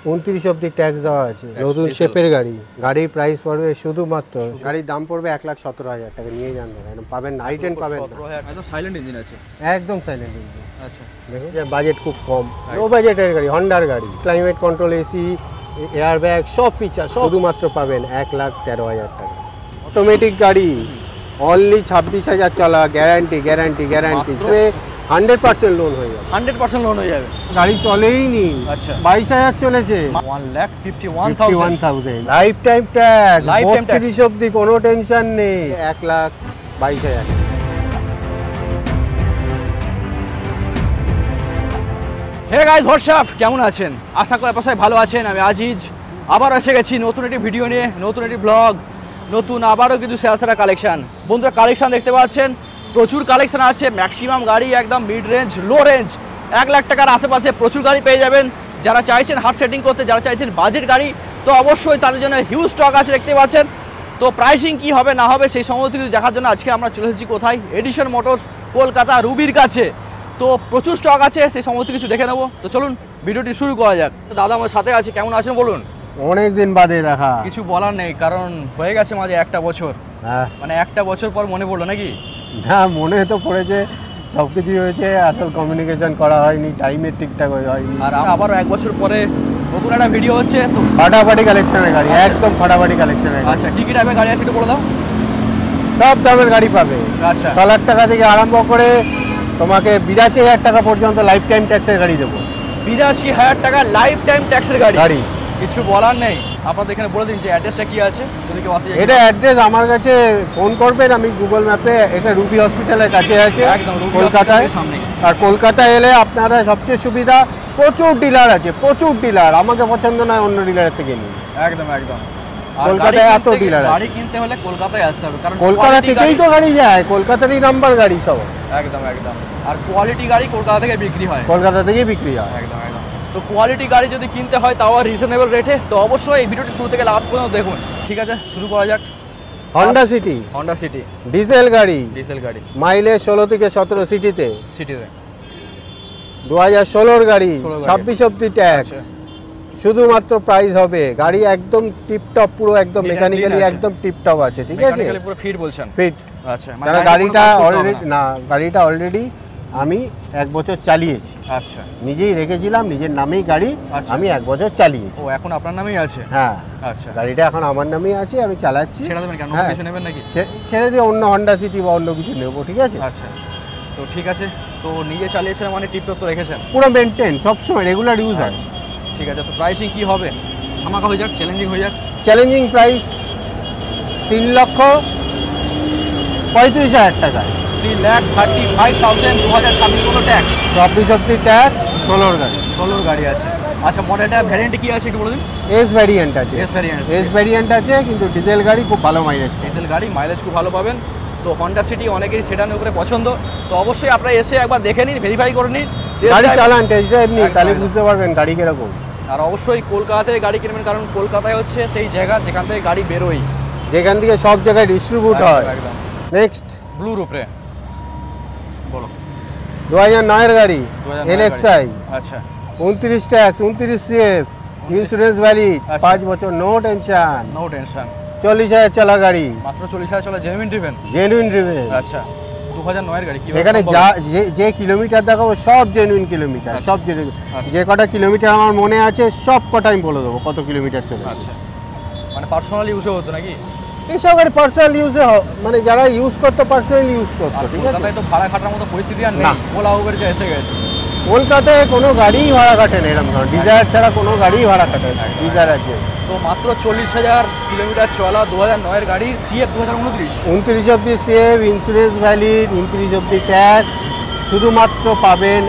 29 অবধি ট্যাক্স দেওয়া আছে। নতুন শেপের গাড়ি, গাড়ির প্রাইস পড়বে শুধুমাত্র, গাড়ির দাম পড়বে 1,17,000 টাকা। নিয়ে যান দাদা, একদম পাবেন না, আইটেন পাবেন না। একদম সাইলেন্ট ইঞ্জিন আছে, একদম সাইলেন্ট ইঞ্জিন। আচ্ছা, দেখুন যে বাজেট খুব কম, লো বাজেটের গাড়ি, হন্ডার গাড়ি, climate control, AC, air bag, সব ফিচার শুধুমাত্র পাবেন 1,13,000 টাকা। অটোমেটিক গাড়ি, অনলি 26,000 চলা, গ্যারান্টি গ্যারান্টি গ্যারান্টি, 100% লোন হয়ে যাবে। 100% লোন হয়ে যাবে। গাড়ি চলেই নি, 22,000 চলেছে, 1,51,000 লাইফ টাইম ট্যাক্স, 32 অবধি কোনো টেনশন নেই, 1,22,000। হে গাইস, হোয়াটসঅ্যাপ, কেমন আছেন? আশা করি আপনারা ভালো আছেন। আমি আজিজ আবার এসে গেছি নতুন একটি ভিডিও নিয়ে, নতুন একটি ব্লগ, নতুন আবারও কিছু সেরা কালেকশন। বন্ধুরা, কালেকশন দেখতে পাচ্ছেন, প্রচুর কালেকশন আছে। ম্যাক্সিমাম গাড়ি একদম mid range, low range, 1 lakh টাকার আশেপাশে প্রচুর গাড়ি পেয়ে যাবেন। যারা চাইছেন হার্ড সেটিং করতে, যারা চাইছেন বাজেট গাড়ি, তো অবশ্যই তাদের জন্য হিউজ স্টক আছে, দেখতে পাচ্ছেন। তো প্রাইসিং কি হবে না হবে সেই সমস্ত কিছু দেখার জন্য আজকে আমরা চলে এসেছি কোথায়, এডিশন মোটরস, কলকাতা রুবির কাছে। তো প্রচুর স্টক আছে, সেই সমস্ত কিছু দেখে নেবো। তো চলুন ভিডিওটি শুরু করা যাক। দাদা আমার সাথে আছে, কেমন আছেন বলুন? অনেকদিন বাদে দেখা। কিছু বলার নেই, কারণ হয়ে গেছে মাঝে 1টা বছর। মানে 1টা বছর পর মনে পড়লো নাকি? না, মনে তো পড়েছে, সব কিছুই হয়েছে, আসল কমিউনিকেশন করা হয়নি, টাইমের ঠিকঠাক হয়নি। আর আবারও 1 বছর পরে নতুন একটা ভিডিও হচ্ছে। তো ফাটাফাটি কালেকশনের গাড়ি, একদম ফাটাফাটি কালেকশনের। আচ্ছা, কি কি টাইপের গাড়ি আছে একটু বলে দাও। সব দামের গাড়ি পাবে। আচ্ছা, 6 লাখ টাকা থেকে আরম্ভ করে তোমাকে 82,000 টাকা পর্যন্ত লাইফ টাইম ট্যাক্সের গাড়ি দেবো। 82,000 টাকা লাইফ টাইম ট্যাক্সের গাড়ি। কিছু বলার নেই। আপনাদের এখানে বলে দিন যে অ্যাড্রেসটা কি আছে, যদি কেউ আসে। এটা অ্যাড্রেস আমার কাছে ফোন করবেন, আমি গুগল ম্যাপে, এটা রুবি হসপিটালের কাছে আছে, কলকাতায়। আর কলকাতায় এলে আপনারা সবচেয়ে সুবিধা, প্রচুর ডিলার আছে, প্রচুর ডিলার। আমাকে পছন্দ নয় অন্য ডিলারের থেকে নিন। একদম একদম। কলকাতায় এত ডিলার আছে। গাড়ি কিনতে হলে কলকাতায় আসতে হবে, কারণ কলকাতা থেকেই তো গাড়ি যায়, কলকাতারই নাম্বার গাড়ি সব। একদম একদম। আর কোয়ালিটি গাড়ি কলকাতা থেকে বিক্রি হয়, কলকাতা থেকেই বিক্রি হয়। একদম একদম। তো কোয়ালিটি গাড়ি যদি কিনতে হয়, তাও রিজনেবল রেটে, তো অবশ্যই এই ভিডিওটি শুরু থেকে লাস্ট পর্যন্ত দেখুন। ঠিক আছে, শুরু করা যাক। Honda City, Honda City diesel গাড়ি, ডিজেল গাড়ি, মাইলেজ 16 থেকে 17 সিটিতে, 2016 গাড়ি, 26 অবধি ট্যাক্স। শুধুমাত্র প্রাইস হবে, গাড়ি একদম টিপটপ, পুরো একদম মেকানিক্যালি একদম টিপটপ আছে। ঠিক আছে, পুরো ফিট বলছেন? ফিট। আচ্ছা, মানে গাড়িটা অলরেডি, না গাড়িটা অলরেডি আমি 1 বছর চালিয়েছি। আচ্ছা, নিজেই রেখেছিলাম, নিজের নামেই গাড়ি, আমি 1 বছর চালিয়েছি। ও, এখন আপনার নামেই আছে? হ্যাঁ। আচ্ছা, গাড়িটা এখন আমার নামেই আছে, আমি চালাচ্ছি। ছেড়ে দেবেন কেন? কিছু নেবেন নাকি? ছেড়ে দিয়ে অন্য হন্ডা সিটি বা অন্য কিছু নেবো। ঠিক আছে। আচ্ছা, তো ঠিক আছে। তো নিজে চালিয়েছেন মানে টিপটপ তো রেখেছেন? পুরো মেনটেন, সবসময় রেগুলার ইউজ হয়। ঠিক আছে, তো প্রাইসিং কি হবে? ধামাকা হয়ে যাক, চ্যালেঞ্জিং হয়ে যাক। চ্যালেঞ্জিং প্রাইস 3,35,000 টাকা। 3,35,000, 2026 কোনো ট্যাক্স, 24 অবধি ট্যাক্স, 16 গাড়ি। 16 গাড়ি আছে। আচ্ছা, মডেলটা ভ্যারিয়েন্ট কি আছে একটু বলে দিন। এস ভ্যারিয়েন্ট আছে। এস ভ্যারিয়েন্ট আছে, কিন্তু ডিজেল গাড়ি খুব ভালো মাইলেজ। ডিজেল গাড়ি মাইলেজ খুব ভালো পাবেন। তো হন্ডা সিটি অনেকেরই সেটার উপরে পছন্দ, তো অবশ্যই আপনারা এসে একবার দেখে নিন, ভেরিফাই করে নিন, গাড়ি চালান, টেস্ট ড্রাইভ নিন, তাহলে বুঝতে পারবেন গাড়ি কিরকম। আর অবশ্যই কলকাতা থেকে গাড়ি কিনবেন, কারণ কলকাতায় হচ্ছে সেই জায়গা যেখান থেকে গাড়ি বেরোয়, যেখান থেকে সব জায়গায় ডিস্ট্রিবিউট হয়। নেক্সট ব্লুর উপরে বলো। 2009 এর গাড়ি, NXi। আচ্ছা, 29 ট্যাক্স, 29 CF, ইন্স্যুরেন্স ভ্যালিড, 5 বছর, নো টেনশন। 40,000 চলা গাড়ি, মাত্র 40,000 চলা, জেনুইন ড্রিভেন। আচ্ছা, 2009 এর গাড়ি। এখানে যে কিলোমিটার দেখাবো সব জেনুইন কিলোমিটার, সব জেনুইন। যে কটা কিলোমিটার আমার মনে আছে সব কটা আমি বলে দেবো কত কিলোমিটার চলে। আচ্ছা, মানে পার্সোনাল ইউজে হতো নাকি? এইসব গাড়ি পার্সোনাল ইউজে, মানে যারা ইউজ করতো পার্সোনাল ইউজ করতো। ঠিক আছে, কলকাতায় তো ভাড়া খাটার মতো পরিস্থিতি আর নেই, ওলা উবের যে এসে গেছে। কলকাতায় কোনো গাড়িই ভাড়া কাটে না এরকম, ডিজায়ার ছাড়া কোনো গাড়িই ভাড়া কাটে না। ডিজায়ার আছে। তো মাত্র 40,000 কিলোমিটার চলা, 2009 এর গাড়ি, CF 2029, 29 অবধি CF, ইন্স্যুরেন্স ভ্যালিড, 29 অবধি ট্যাক্স। শুধুমাত্র পাবেন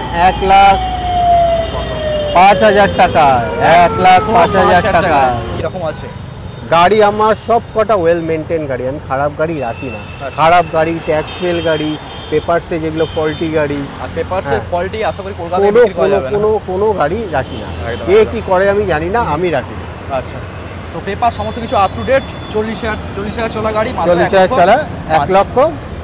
1,05,000 টাকা। 1,05,000 টাকা। এরকম আছে গাড়ি আমার সব কটা ওয়েল মেনটেন গাড়ি, আমি খারাপ গাড়ি রাখি না। খারাপ গাড়ি, ট্যাক্স ফেল গাড়ি, পেপারসে যেগুলো ফল্টি গাড়ি, আর পেপারসের কোয়ালিটি আশা করি কলকাতায় বিক্রি করা যাবে না। কোনো গাড়ি রাখি না। কে কি করে আমি জানি না, আমি রাখি না। আচ্ছা, তো পেপার সমস্ত কিছু আপ টু ডেট। 40,000 চলা গাড়ি, 40,000 চলা, 1,00,000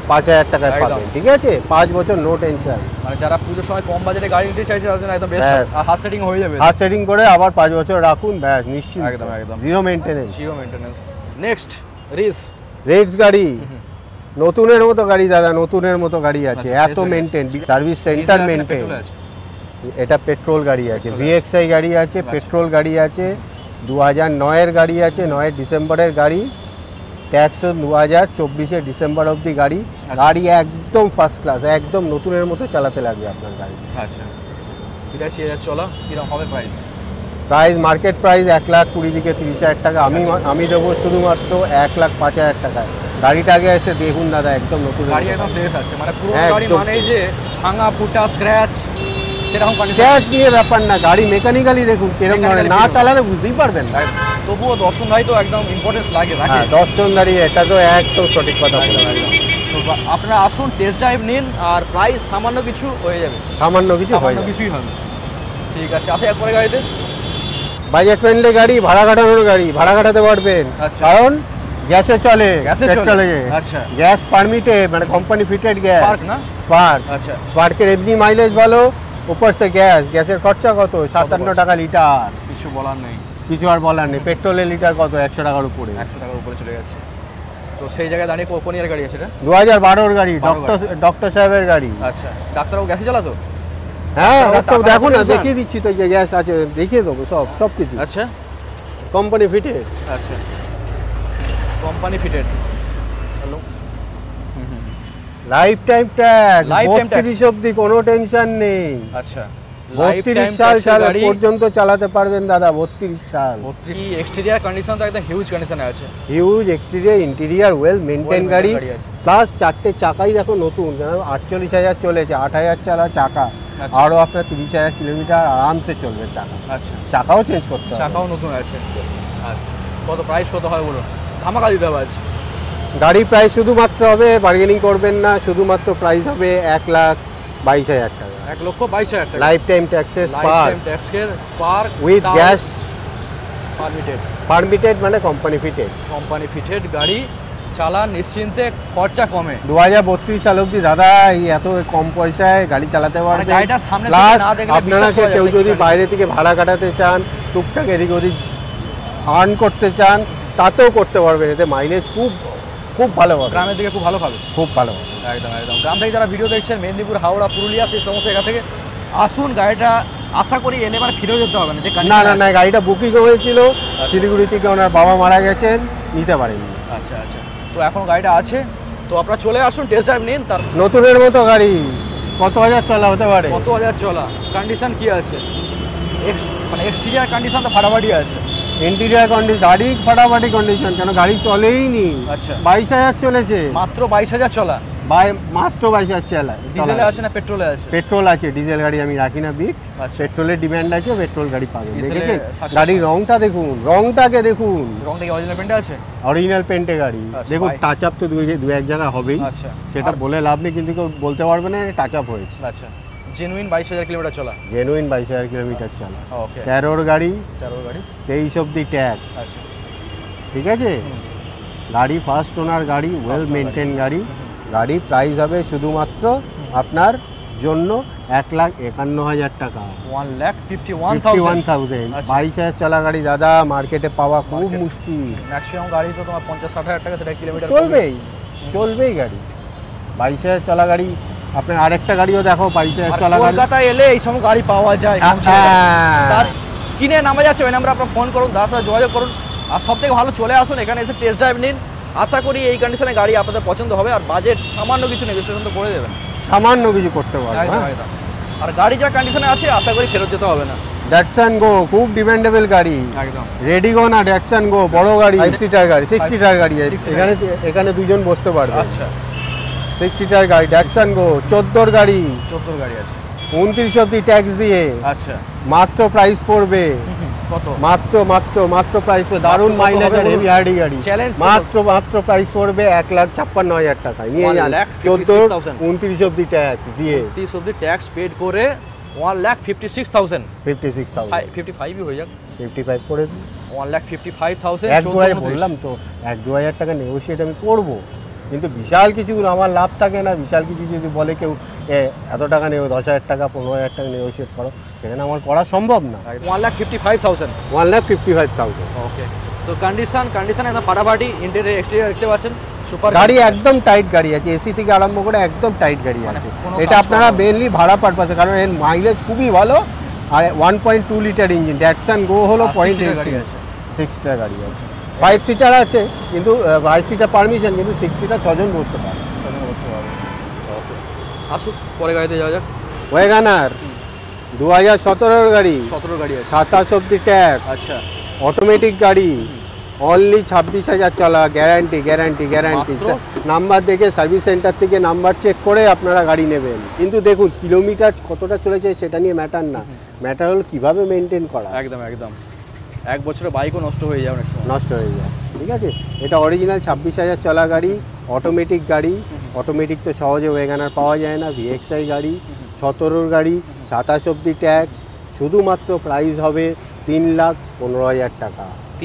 5,000 টাকায় একদম। পাবেন, ঠিক আছে? 5 বছর নো টেনশন। মানে যারা পুজোর সময় কম বাজেটে গাড়ি নিতে চাইছে তাদের জন্য একদম বেস্ট, ব্যাস। আর হাত সেটিং হয়ে যাবে। হাত সেটিং করে আবার 5 বছর রাখুন, ব্যাস নিশ্চিন্ত, একদম, একদম। Zero maintenance. Zero maintenance. Next রিস। রেডস গাড়ি নতুনের মতো গাড়ি দাদা, নতুনের মতো গাড়ি আছে, আচ্ছা, এত fresh হয়ে maintain, service centre maintain. Petrol আছে। এটা পেট্রোল গাড়ি আছে, পেট্রোল ভিএক্সআই গাড়ি আছে, আচ্ছা। পেট্রোল গাড়ি আছে, 2009-এর গাড়ি আছে, 9 ডিসেম্বরের গাড়ি, ট্যাক্স 2024 ডিসেম্বর অবধি গাড়ি। গাড়ি একদম ফার্স্ট ক্লাস, একদম নতুনের মতো চালাতে লাগবে আপনার গাড়ি। আচ্ছা 83,000 চলা, কিরকম হবে প্রাইস? প্রাইস মার্কেট প্রাইস 1,20,000 থেকে 30,000 টাকা। আমি দেবো শুধুমাত্র 1,05,000 টাকায়। গাড়িটা আগে এসে দেখুন দাদা, একদম নতুন গাড়ি একদম ফ্রেশ আছে, মানে পুরো একদম গাড়ি মানে যে ভাঙা ফুটা স্ক্র্যাচ সেরকম কন্ডিশন। স্ক্র্যাচ নিয়ে ব্যাপার না, গাড়ি মেকানিক্যালি দেখুন কিরকম ধরনের, না Mechanically চালালে বুঝতেই পারবেন না। তবুও দর্শনদারি তো একদম ইম্পর্টেন্স লাগে রাখে। হ্যাঁ, দর্শন দাঁড়িয়ে, এটা তো একদম সঠিক কথা একদম, বলেছেন। একদম। তো আপনারা আসুন, টেস্ট ড্রাইভ নিন, আর প্রাইস সামান্য কিছু হয়ে যাবে, সামান্য কিছু হয়ে সামান্য যাবে। কিছুই হবে। ঠিক আছে, আসে একবারে গাড়িতে। বাজেট ফ্রেন্ডলি গাড়ি, ভাড়া কাটানোর গাড়ি, ভাড়া কাটাতে পারবেন, আচ্ছা। কারণ গ্যাসে চলে, গ্যাসে চলে? পেট্রোলে। আচ্ছা। গ্যাস পারমিটেড, মানে কোম্পানি ফিটেড গ্যাস। স্পার্ক না? স্পার্ক। আচ্ছা। স্পার্কের এমনি মাইলেজ ভালো, উপর সে গ্যাসের খরচা কত? 57 টাকা লিটার। কিছু বলার নেই, কিছু আর বলার নেই। পেট্রোলের লিটার কত? 100 টাকার উপরে। 100 টাকার উপরে চলে যাচ্ছে। তো সেই জায়গায় দাঁড়িয়ে কোন ইয়ার গাড়ি আছে এটা? 2012-র গাড়ি, 12 ডক্টর সাহেবের গাড়ি। আচ্ছা, ডাক্তারবাবু গ্যাসে চালাতো? হ্যাঁ, ডাক্তারবাবু ডাক্তার টাকা দেখুন না, দিয়েছেন? দেখিয়ে দিচ্ছি তো, যে গ্যাস আছে দেখিয়ে দেবো, সব কিছু আচ্ছা কোম্পানি ফিটেড। আচ্ছা, company fitted. Hello, life time tax, Lifetime tax। 32 অবধি কোনো টেনশন নেই। আচ্ছা 32 সাল পর্যন্ত চালাতে পারবেন দাদা, 32 সাল। 32। এক্সটেরিয়ার কন্ডিশন তো একদম হিউজ কন্ডিশনে আছে। Huge exterior, interior well maintain Well গাড়ি, maintained গাড়ি আছে। প্লাস 4টে চাকাই দেখো নতুন, কেন 48,000 চলেছে, 8,000 চালা চাকা, আচ্ছা। আরও আপনার 30,000 কিলোমিটার আরামসে চলবে চাকা। আচ্ছা, চাকাও চেঞ্জ করতে হবে। চাকাও নতুন আছে। আচ্ছা, কত প্রাইস কত হয় বলুন? ধামাকা দিতে হবে আজ। গাড়ি প্রাইস শুধুমাত্র হবে, বার্গেনিং করবেন না, শুধুমাত্র প্রাইস হবে 1,22,000 টাকা। 1,22,000 টাকা। Life time taxes life per time ট্যাক্সের spark with gas permitted, permitted, মানে কোম্পানি ফিটেড। কোম্পানি ফিটেড গাড়ি, চালান নিশ্চিন্তে, খরচা কমে। 2032 সাল অবধি দাদা এই এত কম পয়সায় গাড়ি চালাতে পারবে। গাড়িটা সামনে থেকে প্লাস না দেখলে আপনারা বিশ্বাস করা কেউ যাবে না যদি কি গাড়ি। বাইরে থেকে ভাড়া কাটাতে চান, টুকটাক এদিক ওদিক আর্ন করতে চান, তাতেও করতে পারবেন। এতে মাইলেজ খুব খুব ভালো হবে, গ্রামের দিকে খুব ভালো খাবে। খুব ভালো হবে। একদম একদম। গ্রাম থেকে যারা ভিডিও দেখছেন, মেদিনীপুর, হাওড়া, পুরুলিয়া, সেই সমস্ত জায়গা থেকে আসুন, গাড়িটা আশা করি এলে এবার ফিরেও যেতে হবে না। যে না condition না আছে। না, গাড়িটা বুকিং হয়েছিল শিলিগুড়ি থেকে, ওনার বাবা মারা গেছেন, নিতে পারেননি। আচ্ছা আচ্ছা, তো এখন গাড়িটা আছে, তো আপনারা চলে আসুন, টেস্ট ড্রাইভ নিন। তার নতুনের মতো গাড়ি, কত হাজার চলা হতে পারে? কত হাজার চলা, কন্ডিশন কি আছে? মানে এক্সটেরিয়ার কন্ডিশন তো ফাটাফাটি আছে। ইন্টেরিয়ার কন্ডিশন, গাড়ি ফাটাফাটি কন্ডিশন, কেন গাড়ি চলেই নি। আচ্ছা। 22,000 চলেছে, মাত্র 22,000 চলা। মাত্র 22,000 চলা। ডিজেলে আছে না পেট্রোলে আছে? পেট্রোল আছে, ডিজেল গাড়ি আমি রাখি না বিট। আচ্ছা। পেট্রোলের ডিমান্ড আছে, পেট্রোল গাড়ি পাবেন। ডিজেলে দেখেছেন success গাড়ির রংটা দেখুন, রংটাকে দেখুন, রং থেকে অরিজিনাল পেন্টে আছে। অরিজিনাল পেন্টে গাড়ি। আচ্ছা, দেখুন ভাই। টাচ আপ তো দু এক জায়গা হবেই, আচ্ছা, সেটা বলে লাভ নেই, কিন্তু কেউ বলতে পারবে না টাচ আপ হয়েছে। আচ্ছা, জেনুইন 22,000 কিলোমিটার চলা। জেনুইন 22,000 কিলোমিটার চলা, ওকে। 13-র গাড়ি, 13 গাড়ি। 23 অবধি ট্যাক্স, আচ্ছা, ঠিক আছে। গাড়ি ফার্স্ট ওনার গাড়ি, ওয়েল owner মেনটেন গাড়ি। গাড়ি প্রাইস হবে শুধুমাত্র আপনার জন্য 1,51,000 টাকা, 1,51,000। 51,000। আচ্ছা। 22,000 চলা গাড়ি দাদা, মার্কেটে পাওয়া খুব Market- মুশকিল। ম্যাক্সিমাম গাড়ি তো তোমার 50-60 টাকা, সেটা কিলোমিটার চলবেই, চলবেই গাড়ি। 22,000 চলা গাড়ি, আপনি আরেকটা গাড়িও দেখো 22,000 চলা গাড়ি। কলকাতায় এলে এই সময় গাড়ি পাওয়া যায়। তার স্ক্রিনে নামা যাচ্ছে, ওই নাম্বারে আপনার ফোন করুন, তার সাথে যোগাযোগ করুন। আর সব থেকে ভালো, চলে আসুন এখানে, এসে টেস্ট ড্রাইভ নিন। আশা করি এই কন্ডিশনে গাড়ি আপনাদের পছন্দ হবে, আর বাজেট সামান্য কিছু নেগোসিয়েশন তো করে দেবেন। সামান্য কিছু করতে পারবো। একদম একদম। আর গাড়ি যা কন্ডিশনে আছে, আশা করি ফেরত যেতে হবে না। ড্যাটসান গো খুব ডিপেন্ডেবল গাড়ি। একদম। রেডি গো না ড্যাটসান গো, বড় গাড়ি, 5 সিটার গাড়ি, 6 সিটার গাড়ি। 6 seater। এখানে এখানে দুজন বসতে পারবে। আচ্ছা, 6 সিটার গাড়ি, ড্যাটসান গো, 14-র গাড়ি, 14 গাড়ি আছে। 29 অবধি ট্যাক্স দিয়ে আচ্ছা, মাত্র প্রাইস পড়বে, কত? মাত্র প্রাইস পড়বে, দারুণ কত মাইলেজ হবে আর বলুন? হেভি হার্ডি গাড়ি। Challenge কত? মাত্র প্রাইস পড়বে 1,56,000 টাকায়, নিয়ে যান। 1,56,000 29 অবধি ট্যাক্স দিয়ে 30 অবধি ট্যাক্স পেড করে 1,56,000। 56,000, 55ই হয়ে যাক, 55 করে দিন। 1,55,000। 1-2 হাজার বললাম তো, 1-2 হাজার টাকা নেগোশিয়েট আমি করবো। কিন্তু বিশাল কিছু আমার লাভ থাকে না। বিশাল কিছু যদি বলে কেউ এত টাকা নেও, 10,000 টাকা 15,000 টাকা নেগোশিয়েট করো, সেখানে আমার করা সম্ভব না। 1,55,000। 1,55,000। ওকে, তো কন্ডিশন একদম ফাটাফাটি, ইন্টেরিয়র এক্সটেরিয়র দেখতে পাচ্ছেন সুপার। গাড়ি একদম টাইট গাড়ি আছে, এসি থেকে আরম্ভ করে একদম টাইট গাড়ি মানে আছে। কোনো এটা কাজ আপনারা করা মেনলি ভাড়া পারপাসে, কারণ এর মাইলেজ খুবই ভালো। আর 1.2 লিটার ইঞ্জিন, ড্যাটসান গো হলো 0.8 গাড়ি আছে। 6 সিটার গাড়ি আছে। 5 সিটার আছে, কিন্তু 5 সিটার পারমিশন, কিন্তু 6 সিটার 6 জন বসতে পারে। ওকে, আসুক পরে গাড়িতে যাওয়া যাক। ওয়েগানার 2017 গাড়ি, 17 গাড়ি আছে। 27 অব্দি ট্যাক্স, আচ্ছা, অটোমেটিক গাড়ি, অনলি 26,000 চলা, গ্যারান্টি গ্যারান্টি গ্যারান্টি। মাত্র? নাম্বার দেখে সার্ভিস সেন্টার থেকে নাম্বার চেক করে আপনারা গাড়ি নেবেন। কিন্তু দেখুন কিলোমিটার কতটা চলেছে সেটা নিয়ে ম্যাটার না, ম্যাটার হলো কীভাবে মেনটেন করা। একদম একদম, এক বছরে বাইকও নষ্ট হয়ে যাবে অনেক সময়। নষ্ট হয়ে যায়, ঠিক আছে। এটা অরিজিনাল 26,000 চলা গাড়ি, অটোমেটিক গাড়ি। অটোমেটিক তো সহজে ওয়েগানার পাওয়া যায় না। VXI গাড়ি, 17 গাড়ি, 27 অব্দি ট্যাক্স। শুধুমাত্র প্রাইস হবে 3,15,000 টাকা।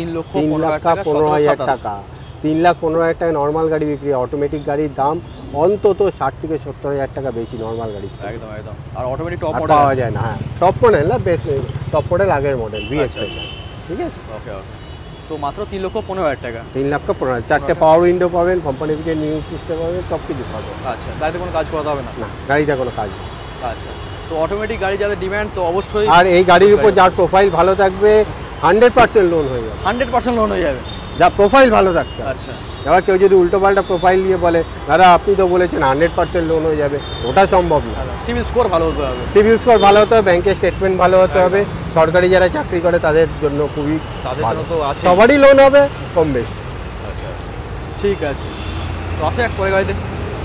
3,15,000 টাকা। 3,15,000 টাকা নর্মাল গাড়ি বিক্রি। অটোমেটিক গাড়ির দাম অন্তত 60 থেকে 70,000 টাকা বেশি নর্মাল গাড়ি। একদম একদম। আর অটোমেটিক টপ মডেল পাওয়া যায় না। হ্যাঁ, টপ মডেল না, বেশ টপ মডেল আগের মডেল VXI। ঠিক আছে। ওকে ওকে, তো মাত্র 3,15,000 টাকা। 3,15,000। 4টে পাওয়ার উইন্ডো পাবেন, কোম্পানি থেকে নিউ সিস্টেম পাবেন, সব কিছু পাবেন। আচ্ছা, গাড়িতে কোনো কাজ করাতে হবে না? না, গাড়িতে কোনো কাজ নেই। আচ্ছা, তো অটোমেটিক গাড়ি যাদের ডিমান্ড, তো অবশ্যই। আর এই গাড়ির উপর যার প্রোফাইল ভালো থাকবে 100% লোন হয়ে যাবে। 100% লোন হয়ে যাবে, যা প্রোফাইল ভালো থাকতে হবে। আচ্ছা। এবার কেউ যদি উল্টোপাল্টা প্রোফাইল নিয়ে বলে দাদা আপনি তো বলেছেন 100% লোন হয়ে যাবে, ওটা সম্ভব না। সিভিল স্কোর ভালো হতে হবে। সিভিল স্কোর ভালো হতে হবে, ব্যাংকের স্টেটমেন্ট ভালো হতে হবে। সরকারি যারা চাকরি করে তাদের জন্য খুবই তাদের ভালো। জন্য তো আছে। সবারই লোন হবে কম বেশি। আচ্ছা, ঠিক আছে, তো আসে এক পরে গাড়িতে।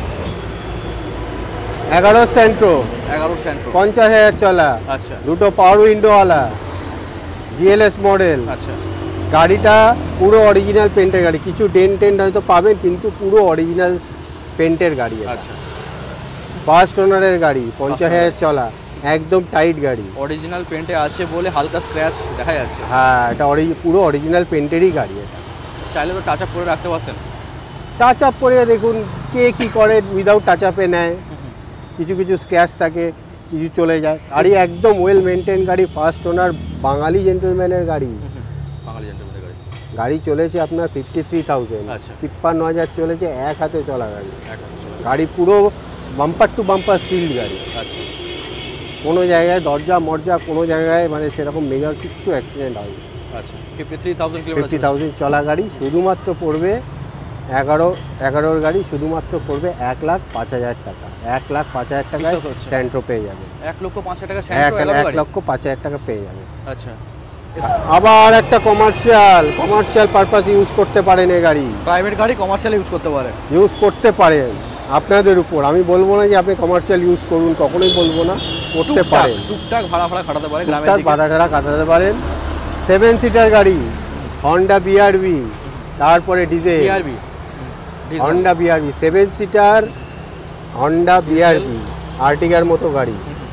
11 সেন্ট্রো, 11 সেন্ট্রো, 50,000 চলা, আচ্ছা দুটো পাওয়ার উইন্ডোওয়ালা, GLS মডেল। আচ্ছা। গাড়িটা পুরো অরিজিনাল পেন্টের গাড়ি। কিছু ডেন্ট হয়তো পাবেন, কিন্তু পুরো অরিজিনাল পেন্টের গাড়ি। আচ্ছা, ফার্স্ট ওনারের গাড়ি, 50,000 চলা, একদম টাইট গাড়ি। অরিজিনাল পেন্টে আছে বলে হালকা স্ক্র্যাচ দেখা যাচ্ছে। হ্যাঁ, এটা পুরো অরিজিনাল পেন্টেরই গাড়ি। এটা চাইলে তো টাচ আপ করে রাখতে পারতেন। টাচ আপ করে দেখুন কে কী করে, উইদাউট টাচ আপে নেয়। কিছু কিছু স্ক্র্যাচ থাকে, কিছু চলে যায়। গাড়ি একদম ওয়েল মেনটেন গাড়ি, ফার্স্ট ওনার, বাঙালি জেন্টলম্যানের গাড়ি। বাঙালি জেন্টলম্যানের গাড়ি। গাড়ি চলেছে আপনার 53,000। আচ্ছা। 53,000 চলেছে, এক হাতে চলা গাড়ি। একদম চলে। গাড়ি পুরো বাম্পার টু বাম্পার সিল্ড গাড়ি। আচ্ছা, কোনো জায়গায় দরজা মরজা কোনো জায়গায় মানে সেরকম মেজর কিচ্ছু অ্যাক্সিডেন্ট হয়। আচ্ছা, 53,000 কিলোমিটার। 50,000 চলা গাড়ি, শুধুমাত্র পড়বে 11 গাড়ি, শুধুমাত্র পড়বে 1,05,000 টাকা। 1,05,000 টাকায় বিশ্বাস হচ্ছে না। স্যান্ট্রো পেয়ে যাবে। 1,05,000 টাকা সেন্ট্রো এলো গাড়ি। 1,05,000 টাকা পেয়ে যাবে। আচ্ছা, আবার একটা কমার্শিয়াল পারপাস ইউজ করতে পারেন এই গাড়ি। প্রাইভেট গাড়ি কমার্শিয়াল ইউজ করতে পারে। ইউজ করতে পারেন, আপনাদের উপর। আমি বলবো না যে আপনি কমার্শিয়াল ইউজ করুন, কখনোই বলবো না, করতে পারেন। টুকটাক ভাড়া খাটাতে পারে গ্রামের টুকটাক দিকে। ভাড়া টাড়া কাটাতে পারেন। 7 সিটার গাড়ি, হন্ডা BRV, তারপরে ডিজেল। BRV, Honda BRV 7 seater, Honda BRV আর্টিগার মতো গাড়ি।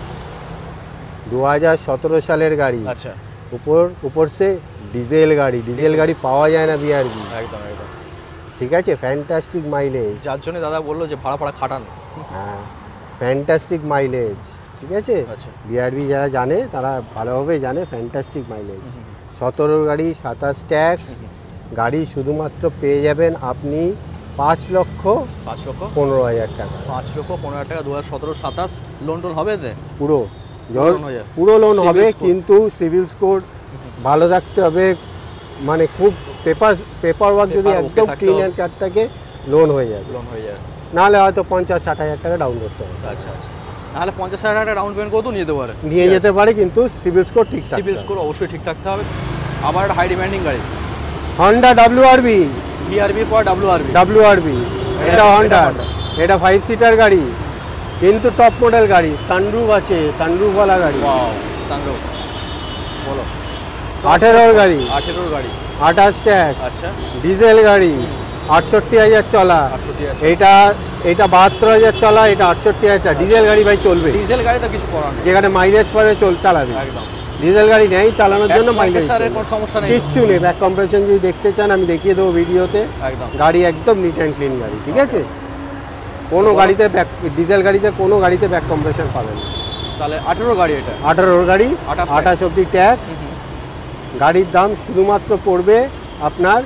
2017 সালের গাড়ি। আচ্ছা, উপর সে ডিজেল গাড়ি পাওয়া যায় না BRV। একদম একদম। ঠিক আছে, ফ্যান্টাস্টিক মাইলেজ। যার জন্য দাদা বললো যে ভাড়া খাটান। হ্যাঁ, ফ্যান্টাস্টিক মাইলেজ। ঠিক আছে, আচ্ছা। BRV যারা জানে তারা ভালোভাবে জানে ফ্যান্টাস্টিক মাইলেজ। 17 গাড়ি, 27 ট্যাক্স। গাড়ি শুধুমাত্র পেয়ে যাবেন আপনি 5,15,000 টাকা। 5,15,000 টাকা। 2017-27 লোন টোন হবে এতে? পুরো লোন হয়ে যাবে। পুরো লোন Cibil হবে, score। কিন্তু সিভিল স্কোর ভালো থাকতে হবে। মানে খুব পেপার ওয়ার্ক যদি Paper okay একদম থাকতে ক্লিন হবে। অ্যান্ড কাট থাকে লোন হয়ে যাবে। লোন হয়ে যাবে। নাহলে হয়তো 50-60,000 টাকা ডাউন করতে হবে। আচ্ছা আচ্ছা, নাহলে 50,000 টাকা ডাউন পেমেন্ট করেও নিয়ে যেতে পারে। নিয়ে যেতে পারে, কিন্তু সিভিল স্কোর ঠিক থাকে। সিভিল স্কোর অবশ্যই ঠিক থাকতে হবে। আবার একটা হাই ডিমান্ডিং গাড়ি, হন্ডা WRV। BRV পর WRV এটা হন্ডা, এটা 5 সিটার গাড়ি, কিন্তু টপ মডেল গাড়ি। সানরুফ আছে, সানরুফওয়ালা গাড়ি। Wow, sunroof. বলো। 18 গাড়ি, 18 গাড়ি। 28 ট্যাক্স, আচ্ছা, ডিজেল গাড়ি, 68,000 চলা। 68 আছে। এইটা 72,000 চলা, এটা 68,000। ডিজেল গাড়ি ভাই চলবে, ডিজেল গাড়ি তো কিছু করার নেই। যেখানে মাইলেজ পাবে চালাবে। একদম। ডিজেল গাড়ি নেই চালানোর জন্য মাইলেজ কম্প্রেসারের কোনো সমস্যা নেই, কিচ্ছু নেই। ব্যাক কম্প্রেশন যদি দেখতে চান আমি দেখিয়ে দেবো ভিডিওতে। একদম গাড়ি একদম নিট অ্যান্ড ক্লিন গাড়ি, ঠিক আছে? কোনো গাড়িতে ব্যাক, ডিজেল গাড়িতে কোনো গাড়িতে ব্যাক কম্প্রেশন পাবেন না। তাহলে 18 গাড়ি এটা, 18 গাড়ি, 28 অব্দি ট্যাক্স। গাড়ির দাম শুধুমাত্র পড়বে আপনার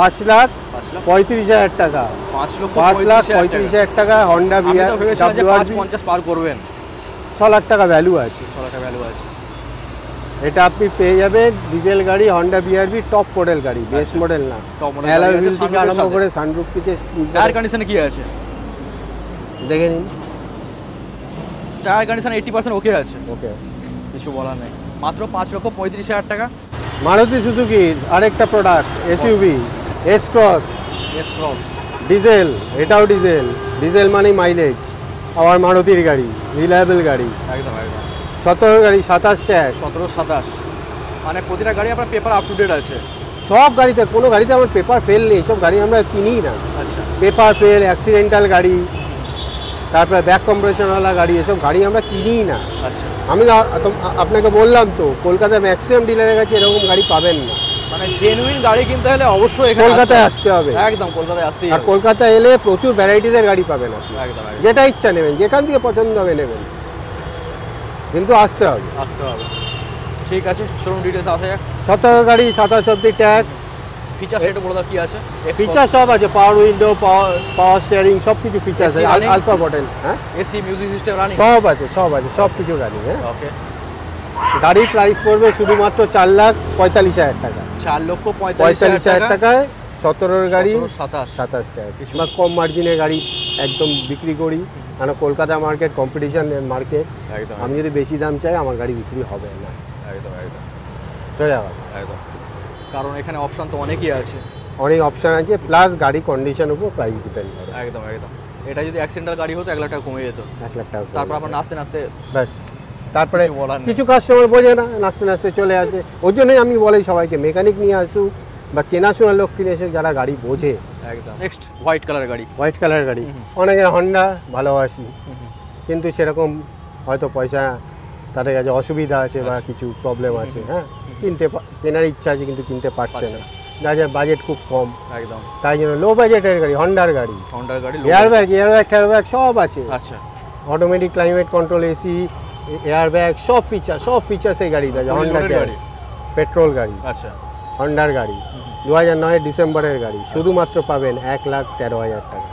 5,35,000 টাকা। 5,35,000 টাকা। হন্ডা বিআর WRV 50 পার করবেন, 6 লাখ টাকা ভ্যালু আছে। 6 টাকা ভ্যালু আছে। এটা আপনি পেয়ে যাবেন ডিজেল গাড়ি, হন্ডা বিআরভি টপ মডেল গাড়ি, বেস মডেল না। টপ মডেল অ্যালয় হুইল থেকে আরম্ভ করে সানরুফ থেকে টায়ার কন্ডিশনে কি আছে দেখে নিন। টায়ার কন্ডিশন 80% ওকে আছে, ওকে, কিছু বলার নেই। মাত্র 5,35,000 টাকা। মারুতি সুজুকির আরেকটা product SUV S cross cross diesel. এটাও ডিজেল, ডিজেল মানে মাইলেজ। আবার মারুতির গাড়ি, রিলায়েবল গাড়ি। একদম একদম। 17 গাড়ি, 27 ট্যাক্স। 17-27 মানে প্রতিটা গাড়ি আপনার পেপার আপ টু ডেট আছে। সব গাড়িতে, কোনো গাড়িতে আমার পেপার ফেল নেই। সব গাড়ি আমরা কিনি না। আচ্ছা, পেপার ফেল, অ্যাক্সিডেন্টাল গাড়ি, তারপরে ব্যাক কম্প্রেশনওয়ালা গাড়ি, এসব গাড়ি আমরা কিনিই না। আচ্ছা, আমি আপনাকে বললাম তো, কলকাতায় ম্যাক্সিমাম ডিলারের কাছে এরকম গাড়ি পাবেন না। মানে জেনুইন গাড়ি কিনতে হলে অবশ্যই এখানে কলকাতায় আসতে হবে। একদম কলকাতায় আসতেই আর হবে। কলকাতায় এলে প্রচুর ভ্যারাইটিসের গাড়ি পাবেন আপনি। একদম একদম, যেটা ইচ্ছা নেবেন, যেখান থেকে পছন্দ হবে নেবেন, কিন্তু আসতে হবে। আসতে হবে। ঠিক আছে, শোরুম ডিটেলস আসা যাক। 17 গাড়ি, 27 অব্দি ট্যাক্স। ফিচার সেটা বলে দাও কি আছে। ফিচার সব আছে, পাওয়ার উইন্ডো, পাওয়ার স্টিয়ারিং, সব কিছু ফিচার আছে। আলফা মডেল, হ্যাঁ, এসি মিউজিক সিস্টেম রানিং সব আছে, সব আছে, সব কিছু গাড়ি। হ্যাঁ, ওকে। গাড়ির প্রাইস পড়বে শুধুমাত্র 4,45,000 টাকা। 4,45,000 টাকায় 17 গাড়ি, 27 ট্যাক্স। আমরা কম মার্জিনের গাড়ি একদম বিক্রি করি, কারণ কলকাতা মার্কেট কম্পিটিশন মার্কেট। একদম আমি যদি বেশি দাম চাই আমার গাড়ি বিক্রি হবে না। একদম একদম সোজা কথা। একদম, কারণ এখানে অপশন তো অনেকই আছে, অনেক অপশন আছে, প্লাস গাড়ি কন্ডিশন উপর প্রাইস ডিপেন্ড করে। একদম একদম। এটা যদি অ্যাক্সিডেন্টাল গাড়ি হতো 1 লাখ টাকা কমে যেত, 1 লাখ টাকা। তারপর আমরা নাচতে নাচতে ব্যাস, তারপরে কিছু বলার নেই। কিছু কাস্টমার বোঝে না, নাচতে নাচতে চলে আসে। ওই জন্যই আমি বলি সবাইকে মেকানিক নিয়ে আসুক বা চেনাশোনা লোক কিনে এসে, যারা গাড়ি বোঝে। একদম। নেক্সট হোয়াইট কালারের গাড়ি। হোয়াইট কালার গাড়ি, অনেকের হন্ডা ভালোবাসি, কিন্তু সেরকম হয়তো পয়সা তাদের কাছে অসুবিধা আছে বা কিছু প্রবলেম আছে। হ্যাঁ, কেনার ইচ্ছা আছে কিন্তু কিনতে পারছে না, যার বাজেট খুব কম। একদম, তাই জন্য লো বাজেটের গাড়ি, হন্ডার গাড়ি, হন্ডার গাড়ি, এয়ারব্যাগ সব আছে। আচ্ছা, automatic climate control, AC, airbag, সব ফিচার্স এই গাড়িতে আছে। হন্ডা গ্যাস, পেট্রোল গাড়ি, আচ্ছা, হন্ডার গাড়ি, 2009 ডিসেম্বরের গাড়ি। শুধুমাত্র পাবেন 1,13,000 টাকা।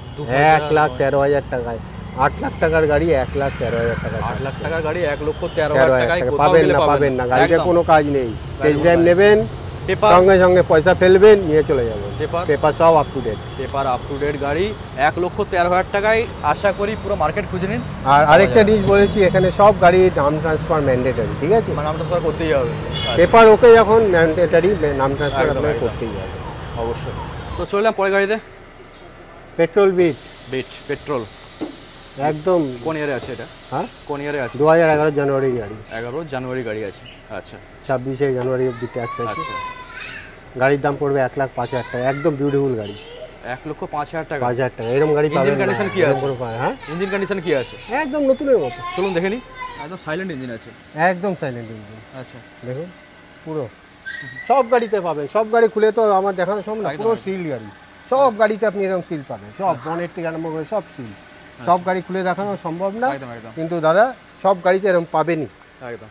1,13,000 টাকায় 8 লাখ টাকার গাড়ি, 1,13,000 টাকা। 8 লাখ টাকার গাড়ি 1,13,000 টাকায় পাবেন না। গাড়িতে কোনো কাজ নেই। টেস্ট ড্রাইভ নেবেন, সঙ্গে সঙ্গে পয়সা ফেলবেন, নিয়ে চলে যাবেন। পেপার সব up to date. Paper up to date গাড়ি 1,13,000 টাকায়। আশা করি পুরো মার্কেট খুঁজে নিন। আর আরেকটা জিনিস বলেছি, এখানে সব গাড়ি নাম ট্রান্সফার ম্যান্ডেটরি, ঠিক আছে? মানে নাম ট্রান্সফার করতেই হবে। পেপার ওকে যখন ম্যান্ডেটরি, নাম ট্রান্সফার আপনাকে করতেই হবে অবশ্যই। তো চললাম পরের গাড়িতে। পেট্রোল বিট পেট্রোল একদম। কোন ইয়ারে আছে এটা? হ্যাঁ, কোন ইয়ারে আছে? 2011 জানুয়ারির গাড়ি। 11 জানুয়ারি গাড়ি আছে। আচ্ছা, 26 জানুয়ারি অব্দি ট্যাক্স আছে। আচ্ছা, গাড়ির দাম পড়বে 1,05,000 টাকা। একদম বিউটিফুল গাড়ি। 1,05,000 টাকা। 5,000 টাকা এরকম গাড়ি পাবেন। ইঞ্জিন কন্ডিশন কি আছে? হ্যাঁ, ইঞ্জিন কন্ডিশন কি আছে? একদম নতুনের মতো। চলুন দেখে নিই। একদম সাইলেন্ট ইঞ্জিন আছে। একদম সাইলেন্ট ইঞ্জিন। আচ্ছা, দেখুন পুরো সব গাড়িতে পাবেন। সব গাড়ি খুলে তো আমার দেখানো সম্ভব না, পুরো সিল গাড়ি। সব গাড়িতে আপনি এরকম সিল পাবেন, সব বনেট থেকে আরম্ভ করে সব সিল। সব গাড়ি খুলে দেখানো সম্ভব না, কিন্তু দাদা সব গাড়িতে এরকম পাবেনই। একদম।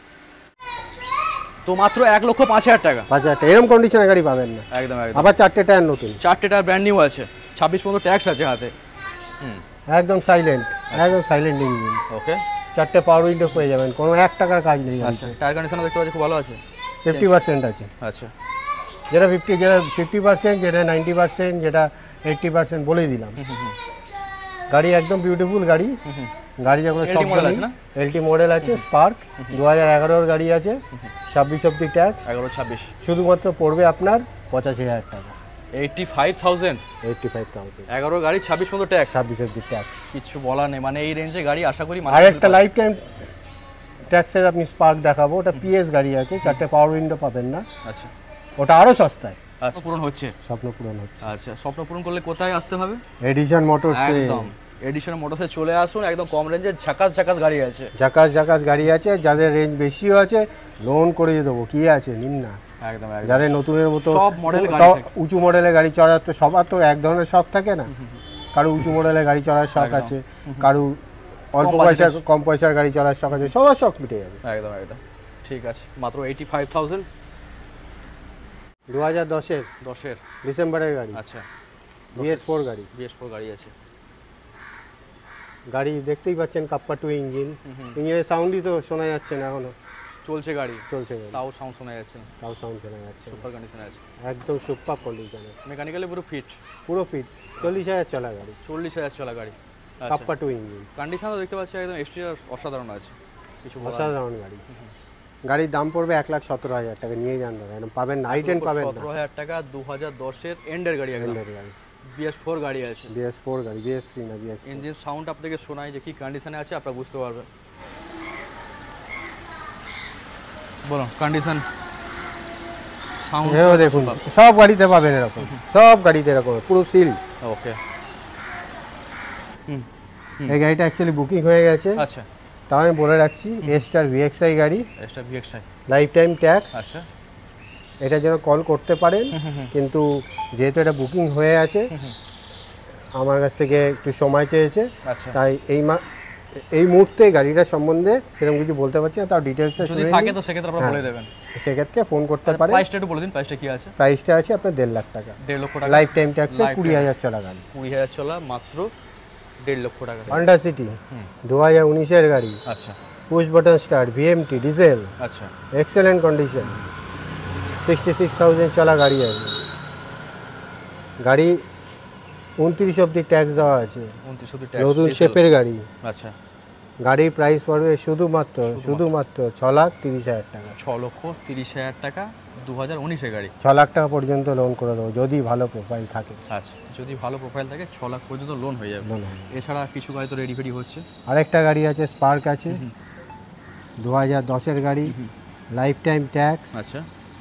তো মাত্র 1,05,000 টাকা। 5,000 টাকা এরকম কন্ডিশনের গাড়ি পাবেন না। একদম একদম। আবার 4টে টায়ার নতুন, 4টে টায়ার ব্র্যান্ড নিউ আছে। 26 পর্যন্ত ট্যাক্স আছে হাতে। একদম সাইলেন্ট, একদম সাইলেন্ট ইঞ্জিন। ওকে। 4টে পাওয়ার উইন্ডো পেয়ে যাবেন, কোনো 1 টাকার কাজ নেই। আচ্ছা, টায়ার কন্ডিশন দেখতে পাচ্ছি খুব ভালো আছে। 50% আছে। আচ্ছা, যেটা 50%, যেটা 90%, যেটা 80% বলেই দিলাম। গাড়ি একদম বিউটিফুল গাড়ি। গাড়ি যখন সব এলটি মডেল আছে, স্পার্ক 2011 গাড়ি আছে। 26 অব্দি ট্যাক্স। 11-26 শুধুমাত্র পড়বে আপনার 85,000 টাকা। 85,000। 11 গাড়ি 26 পর্যন্ত ট্যাক্স। 26 অব্দি ট্যাক্স। কিছু বলার নেই, মানে এই রেঞ্জে গাড়ি আশা করি। আর একটা লাইফ টাইম ট্যাক্সের আপনি স্পার্ক দেখাবো, ওটা পিএস গাড়ি আছে, 4টে পাওয়ার উইন্ডো পাবেন না। আচ্ছা, ওটা আরো সস্তায়। আচ্ছা, পূরণ হচ্ছে। স্বপ্ন পূরণ হচ্ছে। আচ্ছা, স্বপ্ন পূরণ করলে কোথায় আসতে হবে? Edition Motors. একদম এডিশন মোটরসে চলে আসুন, একদম কম রেঞ্জের ঝাকাস ঝাকাস গাড়ি আছে। ঝাকাস ঝাকাস গাড়ি আছে, যাদের রেঞ্জ বেশিও আছে লোন করে দেবো, কি আছে নিন না। একদম যাদের নতুনের মতো সব মডেল গাড়ি তাও থাকে। উঁচু মডেলের গাড়ি চড়ার তো সবার তো এক ধরনের শখ থাকে না, কারো উঁচু মডেলের গাড়ি চড়ার শখ একদম। আছে, কারো অল্প পয়সার কম পয়সার গাড়ি চড়ার শখ আছে, সবার শখ মিটে যাবে। একদম একদম ঠিক আছে, মাত্র 85,000 2010-এর 10-এর। ডিসেম্বরের গাড়ি, আচ্ছা, BS4 গাড়ি। BS4 গাড়ি আছে। গাড়ি দেখতেই পাচ্ছেন কাপ্পা 2 ইঞ্জিন, ইঞ্জিনের সাউন্ডই তো শোনা যাচ্ছে না এখনো, চলছে গাড়ি, চলছে গাড়ি, তাও সাউন্ড শোনা যাচ্ছে না, তাও সাউন্ড শোনা যাচ্ছে না। সুপার কন্ডিশনে আছে, একদম সুপার কন্ডিশনে, মেকানিক্যালি পুরো ফিট, পুরো ফিট। 40,000 চলা গাড়ি, 40,000 চলা গাড়ি। কাপ্পা 2 ইঞ্জিন, কন্ডিশন তো দেখতে পাচ্ছি একদম এক্সটেরিয়র অসাধারণ আছে, কিছু বলার নেই। অসাধারণ গাড়ি। গাড়ির দাম পড়বে 1,17,000 টাকা, নিয়ে যান দাদা, একদম পাবেন না, আইটেন পাবেন না। 17,000 টাকা, 2010-এর এন্ডের গাড়ি, একদম এন্ডের গাড়ি, BS4 গাড়ি আছে। BS4 গাড়ি, BS3 না BS4। ইঞ্জিন সাউন্ড আপনাকে শোনায় যে কি কন্ডিশনে আছে, আপনারা বুঝতে পারবেন। বলো কন্ডিশন সাউন্ড। এও দেখুন সব গাড়িতে পাবেন এরকম, সব গাড়িতে এরকম পুরো সিল। ওকে। এই গাড়িটা অ্যাকচুয়ালি বুকিং হয়ে গেছে, আচ্ছা, তাও আমি বলে রাখছি এস্টার VXI গাড়ি, এটা VXI, লাইফ টাইম ট্যাক্স। আচ্ছা, এটার জন্য কল করতে পারেন, কিন্তু যেহেতু এটা বুকিং হয়ে আছে আমার কাছ থেকে একটু সময় চেয়েছে, আচ্ছা। তাই এই মুহূর্তে গাড়িটার সম্বন্ধে সেরকম কিছু বলতে পারছি না, তাও ডিটেলসটা যদি শুনে থাকে নিন। তো সেক্ষেত্রে আপনারা বলে হ্যাঁ। দেবেন। সেক্ষেত্রে ফোন করতে পারেন। প্রাইসটা একটু বলে দিন, প্রাইসটা কি আছে? প্রাইসটা আছে আপনার 1.5 লাখ টাকা, 1.5 লক্ষ টাকা, লাইফ টাইম ট্যাক্সে Lifetime। 20,000 চলা গাড়ি। 20,000 চলা, মাত্র 1.5 লক্ষ টাকা। হন্ডা সিটি 2019-এর গাড়ি, আচ্ছা, push button start, VMT diesel, আচ্ছা, এক্সেলেন্ট কন্ডিশন, 66,000 চলা গাড়ি আছে। গাড়ি 29 অবধি ট্যাক্স দেওয়া আছে, 29 ট্যাক্স, নতুন শেপের গাড়ি। আচ্ছা, গাড়ির প্রাইস পড়বে শুধুমাত্র 6,30,000 টাকা। 6,30,000 টাকা, 2019-এর গাড়ি। 6 লাখ টাকা পর্যন্ত লোন করে দেবো যদি ভালো প্রোফাইল থাকে। আচ্ছা, যদি ভালো প্রোফাইল থাকে 6 লাখ পর্যন্ত লোন হয়ে যাবে। লোন হবে। এছাড়া কিছু গাড়ি তো রেডি ফেডি হচ্ছে। আরেকটা গাড়ি আছে, স্পার্ক আছে, 2010-এর গাড়ি, লাইফ টাইম ট্যাক্স। আচ্ছা,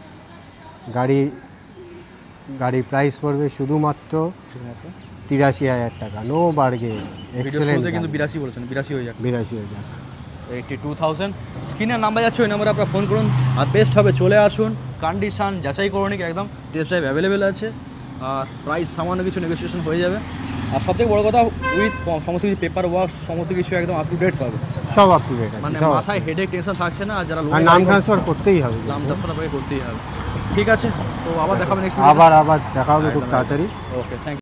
গাড়ির প্রাইস পড়বে শুধুমাত্র 83,000 টাকা, নো বার্গেন, এক্সেলেন্ট। কিন্তু 82 বলেছেন, 82 হয়ে যাক, 82,000। 82,000। স্ক্রিনের নাম্বার যাচ্ছে, ওই নাম্বারে আপনারা ফোন করুন। আর বেস্ট হবে চলে আসুন, কন্ডিশন যাচাই করুন, একদম টেস্ট ড্রাইভ অ্যাভেলেবেল আছে, আর প্রাইস সামান্য কিছু নেগোসিয়েশন হয়ে যাবে। আর সবথেকে বড় কথা, উইথ সমস্ত কিছু পেপার ওয়ার্ক, সমস্ত কিছু একদম আপ টু ডেট পাবে, সব আপ টু ডেট আছে, মানে সব। মাথায় হেডেক টেনশন থাকছে না। আর যারা আর নাম ট্রান্সফার করতেই হবে, নাম ট্রান্সফার আপনাকে করতেই হবে। ঠিক আছে, তো আবার দেখাবেন নেক্সট। আবার দেখা হবে খুব তাড়াতাড়ি। Okay, thank you.